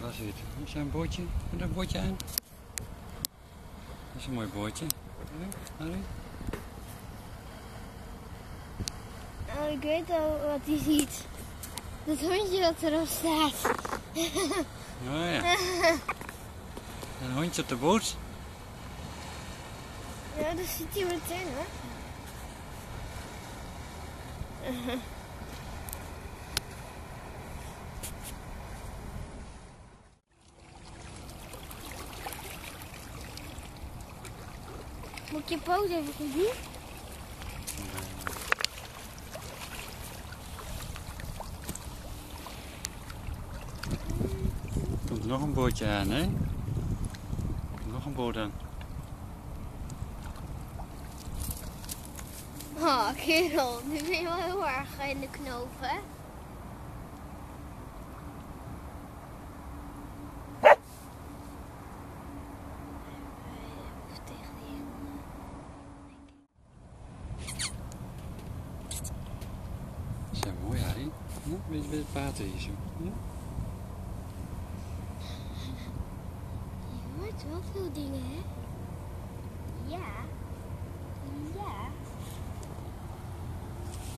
gras zit. Is daar een bootje? Moet er een bootje aan? Dat is een mooi bootje. Harry? Oh, ik weet al wat hij ziet. Dat hondje dat erop staat. Oh ja. Een hondje op de boot. Ja, dat ziet hij meteen hoor. Moet ik je poot even goed doen? Komt er nog een bootje aan, hè? Komt nog een boot aan. Oh, kerel, nu ben je wel heel erg in de knoop, hè? Even tegen die helemaal. Dat zijn mooi, Harry. Ja, beetje bij het water hier zo. Ja? Je hoort wel veel dingen, hè? Ja. Ja.